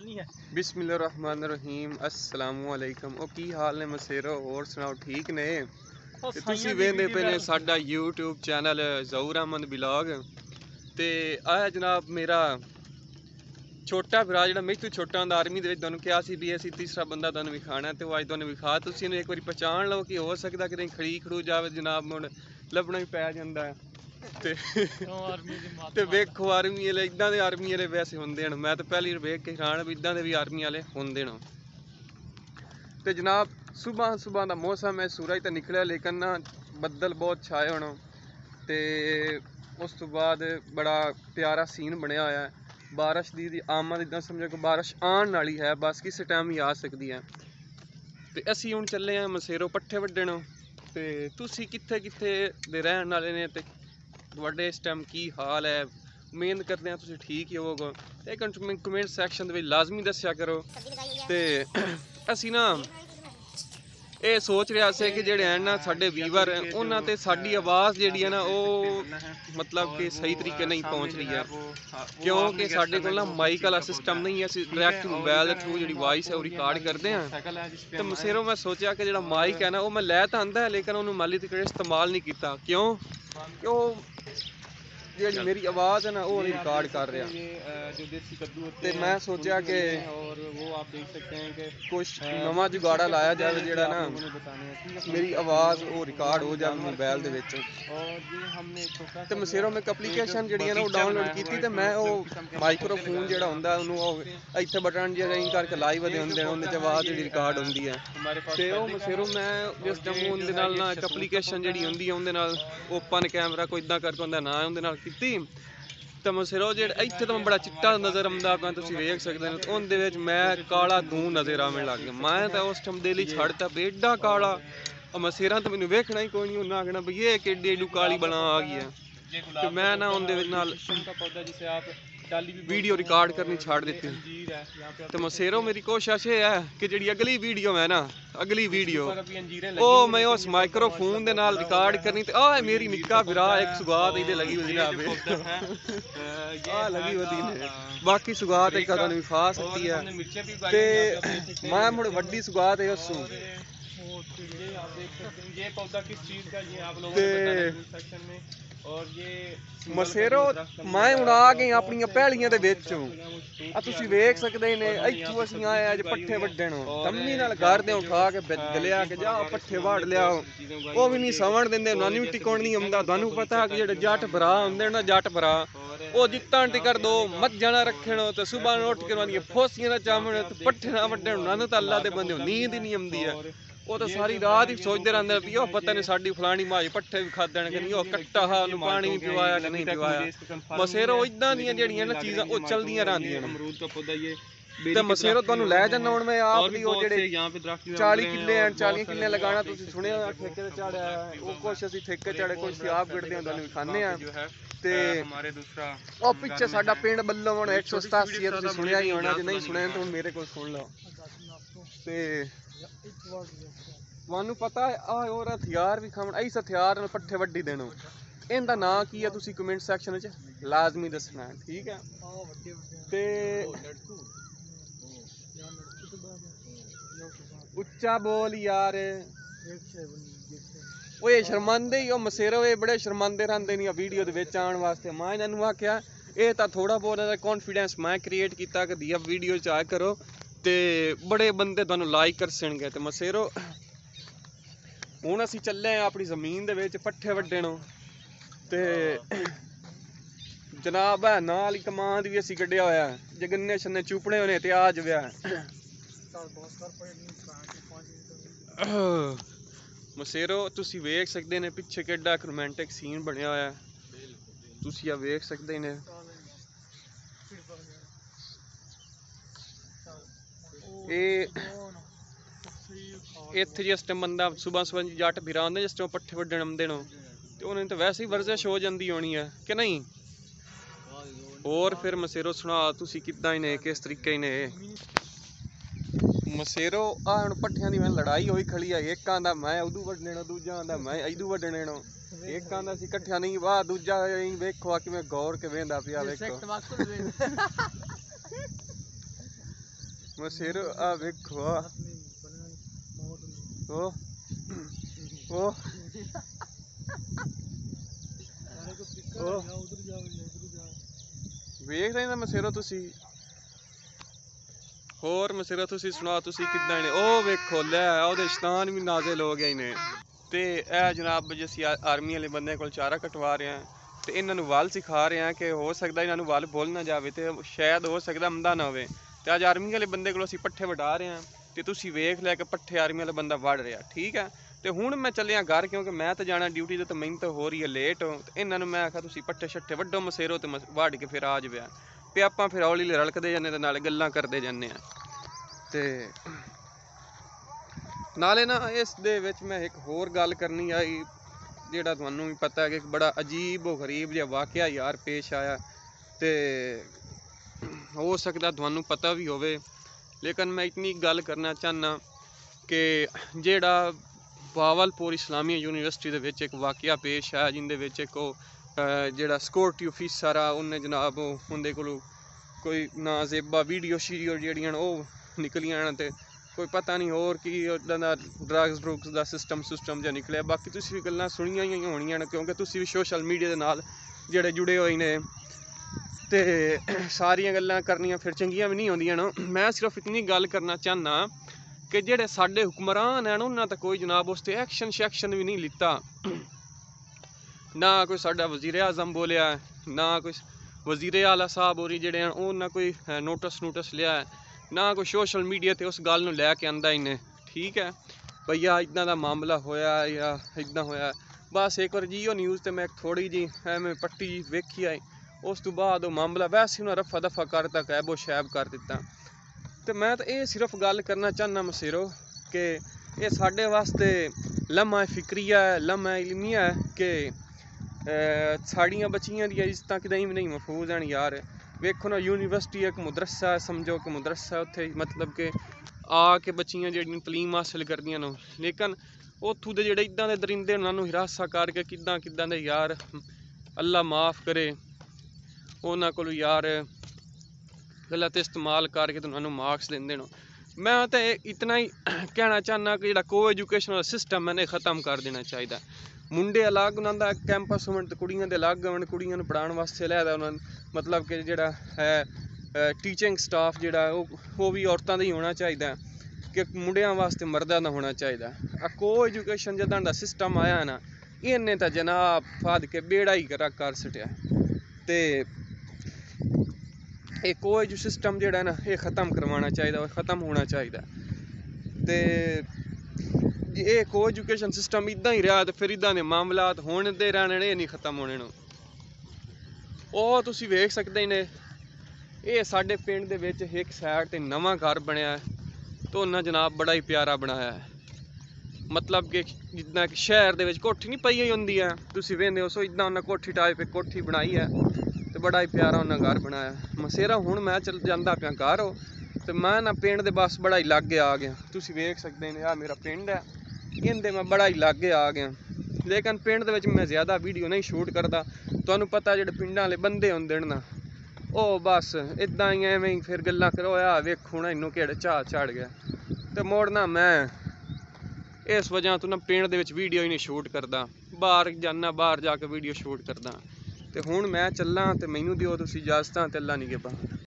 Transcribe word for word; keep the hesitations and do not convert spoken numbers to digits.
बिस्मिल्लाहिर्रहमानिर्रहीम अस्सलामुअलैकुम। ओ की हाल ने मसेरो और सुनाओ ठीक ने ते तुसी वेंदे पे ने साडा YouTube channel Zahoor Ahmad blog ते आ जनाब मेरा छोटा भरा जिहड़ा मेरे तो छोटा होंदा आर्मी दे विच तुहानूं कहा सी भी असीं तीसरा बंदा तुहानूं विखाना ते वो अज तुहानूं विखा तुसी इहनूं एक बारी पहचान लो कि हो सकदा कि खड़ी खड़ू जावे जनाब मुड़ लभना ही पै जांदा है ते ते वेखो आर्मी वाले इदां दे आर्मी वाले वैसे होंदे न। मैं तो पहली वेख के हैरान भी इदां दे भी आर्मी वाले होंदे न। ते जनाब सुबह सुबह का मौसम है, सूरज तो निकलिया लेकिन ना बदल बहुत छाए होना ते उस तो बाद बड़ा प्यारा सीन बनया होया है। बारिश की आमद इदा समझो कि बारिश आने वाली है, बस किस टाइम ही आ सकती है। तो असी हुण चले हैं मसेरो पट्ठे वड्डण ते तुसी कित्थे कित्थे दे रहन वाले ने ते तुहाडे इस टाइम की हाल है। उम्मीद करते हैं तुसी ठीक ही होवोगे ते कमेंट सैक्शन दे विच लाजमी दस्सिया करो। ते असी ना ये सोच रहा से कि जेडे हैं ना साडे व्यूवर उन्हां ते साडी आवाज़ जिहड़ी है ना वो मतलब कि सही तरीके नहीं पहुँच रही है, क्योंकि साडे कोल ना माइक वाला सिस्टम नहीं है। असीं डायरैक्ट मोबाइल के थ्रू जिहड़ी वॉइस है वो रिकॉर्ड करते हैं। तो मसेरों मैं सोचा कि जिहड़ा माइक है ना वो मैं लै तां आंदा है लेकिन उन्होंने माली तक इस्तेमाल नहीं किया। क्यों क्यों जी मेरी आवाज़ है ना वो रिकॉर्ड कर रहा जो देसी कद्दू ते मैं सोचा कि और वो आप देख सकते हैं कि कुछ नवा जुगाड़ा लाया जाए जेड़ा ना मेरी आवाज़ वो रिकॉर्ड हो जाए मोबाइल दे विच। ते मसेरों में एक एप्लीकेशन जी है ना वो डाउनलोड की ते मैं वो माइक्रोफोन जो होंगे उन्होंने इतने बटन जो रिंग करके लाइव दे होंगे उन्हें आवाज़ जी रिकॉर्ड होंगी है। तो वो मसेरों मैं जिस टाइम उनके नाल ना एक एप्लीकेशन जी होंगी उनके नाल ओपन कैमरा कोई इदा करके उनका ना उनके नाल की तो मसेरो जो इतने तो मैं बड़ा चिट्टा नज़र आंदा पाया तुम वेख सकते हो। उनके मैं काला दूं नज़र आने लग गया। मैं तो उस टाइम दिल ही छड़ता बेडा काला मसेरा तो मैंने वेखना ही कोई नहीं, उन्हें आखना भाई ये केडी एडू काली बना आ गई है। तो मैं ना उनके नाल वीडियो रिकॉर्ड करनी छाड़ दी। तो मसेरो मेरी कोशिश ये है कि जी अगली वीडियो है ना अगली वीडियो वो मैं उस माइक्रोफोन के नाल रिकॉर्ड करनी। तो आ मेरी निक्का बिरा एक सुगात इहदे लगी हुई आ लगी होती ने बाकी सुगात एक तुहानूं विखा सकती है। ते मैं मुड़ वड्डी सुगात है उसू ये पौधा किस चीज का ये आप लोगों ने बताना सेक्शन में। और ये मसेरो मैं हुण आ गई अपनी पैलियां दे विच आ तुसीं वेख सकदे ने इत्थों असीं आए अज पट्ठे वड्डण तम्मी नाल घर दे उठा के गलिया के जा पट्ठे वाड़ लिया वो भी नहीं सवण दिंदे उन्हां नूं टिकण नहीं आउंदा। तुहानूं पता कि जेह्ड़े जट भरा हुंदे ना जट भरा वो जित्तां टिकर दो मज्जां ना रखण ते सुबह उठ के उन्हां फोसियां ना चावण ते पट्ठे ना वड्डण उन्हां नूं तां अल्लाह दे बंदे नींद ही नहीं आउंदी है। वो तो सारी रात ही सोचते रहते भी वो पता नहीं साड़ी फलानी माई पट्ठे भी खादन कि नहीं वो कट्टा हा उन्हें पानी भी पिवाया कि नहीं पिवाया। मसेरो इदां दियां जेहड़ियां ना चीज़ां वो चलदियां रहंदियां न। अमरूद का पौधा ये ते मसेरो तुहानूं लै जाना हुण मैं आप भी वो जेहड़े चाली किले हैं चाली किले लगाना तुसीं सुनिया ठेके ते चाढ़िया वो कुछ असीं ठेके चाढ़े कुछ आप गढ़दे तुहानूं विखाने आ। ते ओ पिछे साडा पिंड बल्लों हुण एक सौ सतासी है तुसीं सुनिया ही होना, जे नहीं सुनिया तो मेरे को सुन लो। ते तुहानूं पता है आ और हथियार भी खावन इस हथियार नाल पट्ठे वड्डी देणो इहदा नां की है तुसीं कमेंट सैक्शन च लाजमी दसना है, ठीक है। ते उच्चा बोल यार वो ये शर्मांदे ही मसेरो ये बड़े शर्मांदे रहंदे ने वीडियो दे विच आउण वास्ते। मैं इन्हां नूं आख्या ये तां थोड़ा बहुत कॉन्फिडेंस मैं क्रिएट किया कि दिया वीडियो च आया करो ते बड़े बंदे तुहानूं लाइक करसणगे। ते मसेरो हुण असीं चले हैं अपनी जमीन दे विच पट्ठे वड्डण ते जनाब है नाल ही कमांद भी असीं कड्ढिया होया जे गन्ने शन्ने चुपने होने ते आ जावे। मसेरो तुसीं वेख सकदे ने पिछे केड़ा एक रोमांटिक सीन बनया होया तुसीं आ वेख सकदे ने। इत्थे जिस टाइम बंदा सुबह सुबह जट फिरा आंदे जिस टाइम पट्ठे वड्डण आंदे न ते उन्हें तो वैसे ही वर्जिश हो जाती होनी है कि नहीं। और फिर मसेरो सुना तुसीं किद्दां ने किस तरीके ने मसेरो आ हुण पट्ठियां दी मैं लड़ाई होई खड़ी है। एक आंदा मैं उदू वड्डणे दूजा आंदा मैं इदू वड्डणे एक आंदा असीं कट्ठियां नहीं वाह दूजा वेखो किवें गौर के वेंदा पिया वेखो। ਮਸੇਰੋ ਆ ਵੇਖੋ ਆ ਉਹ ਉਹ ਉਹ ਵੇਖ ਰਹੇ ਨਾ ਮਸੇਰੋ ਤੁਸੀਂ। ਹੋਰ ਮਸੇਰੋ ਤੁਸੀਂ ਸੁਣਾਓ, ਤੁਸੀਂ ਕਿੱਦਾਂ ਨੇ? ਉਹ ਵੇਖੋ ਲੈ ਉਹਦੇ ਸ਼ੈਤਾਨ ਵੀ ਨਾਜ਼ਿਲ ਹੋ ਗਏ ਨੇ। ਤੇ ਇਹ ਜਨਾਬ ਜੀ ਅਸੀਂ ਆਰਮੀ ਵਾਲੇ ਬੰਦੇ ਕੋਲ ਚਾਰਾ ਕਟਵਾ ਰਹੇ ਹਾਂ ਤੇ ਇਹਨਾਂ ਨੂੰ ਵੱਲ ਸਿਖਾ ਰਹੇ ਹਾਂ ਕਿ ਹੋ ਸਕਦਾ ਇਹਨਾਂ ਨੂੰ ਵੱਲ ਭੁੱਲ ਨਾ ਜਾਵੇ ਤੇ ਸ਼ਾਇਦ ਹੋ ਸਕਦਾ ਅੰਦਾ ਨਾ ਹੋਵੇ। ਤੇ ਅੱਜ ਆਰਮੀ ਵਾਲੇ ਬੰਦੇ ਕੋਲ ਅਸੀਂ ਪੱਠੇ ਵਢਾ ਰਹੇ ਹਾਂ ਤੇ ਤੁਸੀਂ ਵੇਖ ਲਿਆ ਕਿ ਪੱਠੇ ਆਰਮੀ ਵਾਲਾ ਬੰਦਾ ਵਢ ਰਿਹਾ, ਠੀਕ ਹੈ। ਤੇ ਹੁਣ ਮੈਂ ਚੱਲਿਆ ਘਰ ਕਿਉਂਕਿ ਮੈਂ ਤਾਂ ਜਾਣਾ ਡਿਊਟੀ ਤੇ, ਮੈਨੂੰ ਤਾਂ ਹੋ ਰਹੀ ਹੈ ਲੇਟ। ਤੇ ਇਹਨਾਂ ਨੂੰ ਮੈਂ ਆਖਿਆ ਤੁਸੀਂ ਪੱਠੇ ਛੱਠੇ ਵੱਢੋ ਮਸੇਰੋ ਤੇ ਵਢ ਕੇ ਫਿਰ ਆ ਜਾਵੇ ਤੇ ਆਪਾਂ ਫਿਰ ਹੌਲੀ ਹੌਲੀ ਰਲਕਦੇ ਜਾਂਦੇ ਤੇ ਨਾਲੇ ਗੱਲਾਂ ਕਰਦੇ ਜਾਂਦੇ ਹਾਂ। ਤੇ ਨਾਲੇ ਨਾ ਇਸ ਦੇ ਵਿੱਚ ਮੈਂ ਇੱਕ ਹੋਰ ਗੱਲ ਕਰਨੀ ਆਈ, ਜਿਹੜਾ ਤੁਹਾਨੂੰ ਵੀ ਪਤਾ ਹੈ ਕਿ ਇੱਕ ਬੜਾ ਅਜੀਬ ਉਹ ਗਰੀਬ ਜਿਹਾ ਵਾਕਿਆ ਯਾਰ ਪੇਸ਼ ਆਇਆ। ਤੇ ਹੋ ਸਕਦਾ ਤੁਹਾਨੂੰ ਪਤਾ ਵੀ ਹੋਵੇ, ਲੇਕਿਨ ਮੈਂ ਇਤਨੀ ਗੱਲ ਕਰਨਾ ਚਾਹੁੰਦਾ ਕਿ ਜਿਹੜਾ ਬਾਵਲਪੁਰ ਇਸਲਾਮੀਆ ਯੂਨੀਵਰਸਿਟੀ ਦੇ ਵਿੱਚ ਇੱਕ ਵਾਕਿਆ ਪੇਸ਼ ਆਇਆ, ਜਿਹਦੇ ਵਿੱਚ ਇੱਕ ਉਹ ਜਿਹੜਾ ਸਿਕਿਉਰਟੀ ਅਫੀਸਰ ਆ ਉਹਨੇ ਜਨਾਬ ਉਹਦੇ ਕੋਲੋਂ ਕੋਈ ਨਾਜ਼ੇਬਾ ਵੀਡੀਓ ਸ਼ੀਡੀਓ ਜਿਹੜੀਆਂ ਉਹ ਨਿਕਲੀਆਂ ਤੇ ਕੋਈ ਪਤਾ ਨਹੀਂ ਹੋਰ ਕੀ ਉੱਦਾਂ ਦਾ ਡਰੱਗਸ ਡਰੁਗਸ ਦਾ ਸਿਸਟਮ ਸਿਸਟਮ ਜਿਹਾ ਨਿਕਲਿਆ। ਬਾਕੀ ਤੁਸੀਂ ਵੀ ਗੱਲਾਂ ਸੁਣੀਆਂ ਹੀ ਹੋਣੀਆਂ ਨੇ ਕਿਉਂਕਿ ਤੁਸੀਂ ਵੀ ਸੋਸ਼ਲ ਮੀਡੀਆ ਦੇ ਨਾਲ ਜਿਹੜੇ ਜੁੜੇ ਹੋਏ ਨੇ ਤੇ ਸਾਰੀਆਂ ਗੱਲਾਂ ਕਰਨੀਆਂ ਫਿਰ ਚੰਗੀਆਂ ਵੀ ਨਹੀਂ ਹੁੰਦੀਆਂ ਨਾ। ਮੈਂ ਸਿਰਫ ਇਤਨੀ ਗੱਲ ਕਰਨਾ ਚਾਹੁੰਦਾ ਕਿ ਜਿਹੜੇ ਸਾਡੇ ਹੁਕਮਰਾਨ ਹਨ ਉਹਨਾਂ ਤਾਂ ਕੋਈ ਜਨਾਬ ਉਸ 'ਤੇ ਐਕਸ਼ਨ ਸ਼ੈਕਸ਼ਨ ਵੀ ਨਹੀਂ ਲਿੱਤਾ, ਨਾ ਕੋਈ ਸਾਡਾ ਵਜ਼ੀਰ ਆਜ਼ਮ ਬੋਲਿਆ, ਨਾ ਕੋਈ ਵਜ਼ੀਰ ਆਲਾ ਸਾਹਿਬ ਹੋਰੀ ਜਿਹੜੇ ਹਨ ਉਹਨਾਂ ਕੋਈ ਨੋਟਿਸ ਨੋਟਿਸ ਲਿਆ, ਨਾ ਕੋਈ ਸੋਸ਼ਲ ਮੀਡੀਆ 'ਤੇ ਉਸ ਗੱਲ ਨੂੰ ਲੈ ਕੇ ਆਂਦਾ ਇਹਨੇ, ਠੀਕ ਹੈ ਭਈਆ ਇੱਦਾਂ ਦਾ ਮਾਮਲਾ ਹੋਇਆ ਜਾਂ ਇੱਦਾਂ ਹੋਇਆ। ਬਸ ਇੱਕ ਵਾਰ ਜੀਓ ਨਿਊਜ਼ 'ਤੇ ਮੈਂ ਥੋੜ੍ਹੀ ਜਿਹੀ ਐਵੇਂ ਪੱਟੀ ਜਿਹੀ ਵੇਖੀ ਆਈ, ਉਸ ਤੋਂ ਬਾਅਦ ਉਹ ਮਾਮਲਾ ਵੈਸੇ ਉਹਨਾਂ ਰਫਾ ਦਫਾ ਕਰਤਾ ਕੈਬੋ ਸ਼ੈਬ ਕਰ ਦਿੱਤਾ। ਤੇ ਮੈਂ ਤਾਂ ਇਹ ਸਿਰਫ ਗੱਲ ਕਰਨਾ ਚਾਹੁੰਦਾ ਮਸੇਰੋ ਕਿ ਇਹ ਸਾਡੇ ਵਾਸਤੇ ਲਮਾ ਫਿਕਰੀਆ ਹੈ, ਲਮਾ ਇਲਮੀਆ ਹੈ ਕਿ ਸਾੜੀਆਂ ਬੱਚੀਆਂ ਦੀਆਂ ਇੱਜ਼ਤਾਂ ਕਿਤੇ ਵੀ ਨਹੀਂ ਮਹਿਫੂਜ਼ ਹਨ ਯਾਰ। ਵੇਖੋ ਨਾ ਯੂਨੀਵਰਸਿਟੀ ਇੱਕ ਮਦਰਸਾ ਹੈ, ਸਮਝੋ ਕਿ ਮਦਰਸਾ ਉੱਥੇ ਮਤਲਬ ਕਿ ਆ ਕੇ ਬੱਚੀਆਂ ਜਿਹੜੀਆਂ ਤਲੀਮ ਹਾਸਿਲ ਕਰਦੀਆਂ ਨੇ, ਲੇਕਿਨ ਉੱਥੋਂ ਦੇ ਜਿਹੜੇ ਇੱਦਾਂ ਦੇ ਦਰਿੰਦੇ ਉਹਨਾਂ ਨੂੰ ਹਿਰਾਸਾ ਕਰਕੇ ਕਿੱਦਾਂ ਕਿੱਦਾਂ ਦੇ ਯਾਰ ਅੱਲਾ ਮਾਫ ਕਰੇ ਉਹਨਾਂ ਕੋਲ ਯਾਰ ਗਲਤ ਇਸਤੇਮਾਲ ਕਰਕੇ ਤੁਹਾਨੂੰ ਮਾਰਕਸ ਦਿੰਦੇ ਨੇ। ਮੈਂ ਤਾਂ ਇਤਨਾ ਹੀ ਕਹਿਣਾ ਚਾਹੁੰਦਾ ਕਿ ਜਿਹੜਾ ਕੋ ਐਜੂਕੇਸ਼ਨਲ ਸਿਸਟਮ ਇਹਨੇ ਖ਼ਤਮ ਕਰ ਦੇਣਾ ਚਾਹੀਦਾ। ਮੁੰਡੇ ਅਲੱਗ ਉਹਨਾਂ ਦਾ ਕੈਂਪਸ ਹੋਣ ਤੇ ਕੁੜੀਆਂ ਦੇ ਅਲੱਗ ਹੋਣ, ਕੁੜੀਆਂ ਨੂੰ ਪੜ੍ਹਾਉਣ ਵਾਸਤੇ ਲਿਆਦਾ ਉਹਨਾਂ ਨੂੰ ਮਤਲਬ ਕਿ ਜਿਹੜਾ ਹੈ ਟੀਚਿੰਗ ਸਟਾਫ ਜਿਹੜਾ ਉਹ ਉਹ ਵੀ ਔਰਤਾਂ ਦਾ ਹੀ ਹੋਣਾ ਚਾਹੀਦਾ ਕਿ ਮੁੰਡਿਆਂ ਵਾਸਤੇ ਮਰਦਾਂ ਦਾ ਹੋਣਾ ਚਾਹੀਦਾ। ਆ ਕੋ ਐਜੂਕੇਸ਼ਨ ਜਿੱਦਾਂ ਦਾ ਸਿਸਟਮ ਆਇਆ ਨਾ ਇਹਨੇ ਤਾਂ ਜਨਾਬ ਫਾਦ ਕੇ ਬੇੜਾ ਹੀ ਕਰ ਕਰ ਸਟਿਆ। ਤੇ ਇਹ ਕੋ ਐਜੂ ਸਿਸਟਮ ਜਿਹੜਾ ਨਾ ਇਹ ਖ਼ਤਮ ਕਰਵਾਉਣਾ ਚਾਹੀਦਾ, ਖ਼ਤਮ ਹੋਣਾ ਚਾਹੀਦਾ। ਤੇ ਇਹ ਕੋ ਐਜੂਕੇਸ਼ਨ ਸਿਸਟਮ ਇੱਦਾਂ ਹੀ ਰਿਹਾ ਤੇ ਫਿਰ ਇੱਦਾਂ ਦੇ ਮਾਮਲਾਤ ਹੋਣ ਦੇ ਰਹਿਣੇ ਨੇ, ਇਹ ਨਹੀਂ ਖ਼ਤਮ ਹੋਣੇ ਨੂੰ। ਉਹ ਤੁਸੀਂ ਵੇਖ ਸਕਦੇ ਨੇ ਇਹ ਸਾਡੇ ਪਿੰਡ ਦੇ ਵਿੱਚ ਇੱਕ ਸਾਈਡ ਤੇ ਨਵਾਂ ਘਰ ਬਣਿਆ ਤੇ ਉਹਨਾਂ ਜਨਾਬ ਬੜਾ ਹੀ ਪਿਆਰਾ ਬਣਾਇਆ ਹੈ, ਮਤਲਬ ਕਿ ਜਿੱਦਾਂ ਕਿ ਸ਼ਹਿਰ ਦੇ ਵਿੱਚ ਕੋਠੀ ਨਹੀਂ ਪਈ ਹੋਈ ਹੁੰਦੀ ਹੈ ਤੁਸੀਂ ਵੇਖਦੇ ਹੋ, ਸੋ ਇੱਦਾਂ ਉਹਨਾਂ ਕੋਠੀ ਟਾਈਪ ਇੱਕ ਕੋਠੀ ਬਣਾਈ ਹੈ ਤੇ ਬੜਾ ਹੀ ਪਿਆਰਾ ਉਹਨਾਂ ਘਰ ਬਣਾਇਆ ਮਸੇਰਾ। ਹੁਣ ਮੈਂ ਚੱਲ ਜਾਂਦਾ ਪਿਆ ਘਰ ਉਹ ਤੇ ਮੈਂ ਨਾ ਪਿੰਡ ਦੇ ਬਸ ਬੜਾ ਹੀ ਲਾਗੇ ਆ ਗਿਆ, ਤੁਸੀਂ ਵੇਖ ਸਕਦੇ ਨੇ ਆਹ ਮੇਰਾ ਪਿੰਡ ਹੈ, ਇਹਦੇ ਮੈਂ ਬੜਾ ਹੀ ਲਾਗੇ ਆ ਗਿਆ। ਲੇਕਿਨ ਪਿੰਡ ਦੇ ਵਿੱਚ ਮੈਂ ਜ਼ਿਆਦਾ ਵੀਡੀਓ ਨਹੀਂ ਸ਼ੂਟ ਕਰਦਾ, ਤੁਹਾਨੂੰ ਪਤਾ ਜਿਹੜੇ ਪਿੰਡਾਂ ਵਾਲੇ ਬੰਦੇ ਹੁੰਦੇ ਨੇ ਨਾ ਉਹ ਬਸ ਇੱਦਾਂ ਹੀ ਐਵੇਂ ਹੀ ਫਿਰ ਗੱਲਾਂ ਕਰੋ ਆ ਵੇਖੋ ਨਾ ਇਹਨੂੰ ਕਿਹੜੇ ਚਾਹ ਚੜ ਗਿਆ ਤੇ ਮੋੜਨਾ। ਮੈਂ ਇਸ ਵਜ੍ਹਾ ਤੋਂ ਨਾ ਪਿੰਡ ਦੇ ਵਿੱਚ ਵੀਡੀਓ ਹੀ ਨਹੀਂ ਸ਼ੂਟ ਕਰਦਾ, ਬਾਹਰ ਜਾਂਦਾ ਬਾਹਰ ਜਾ ਕੇ ਵੀਡੀਓ ਸ਼ੂਟ ਕਰਦਾ। ਤੇ ਹੁਣ ਮੈਂ ਚੱਲਾਂ ਤੇ ਮੈਨੂੰ ਦਿਓ ਤੁਸੀਂ ਇਜਾਜ਼ਤਾਂ ਤੇ ਅੱਲਾ ਨਿਗਹਿਬਾਨ।